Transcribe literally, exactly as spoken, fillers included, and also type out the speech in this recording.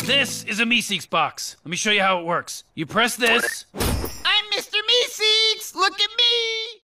This is a Meeseeks box. Let me show you how it works. You press this. I'm Mister Meeseeks! Look at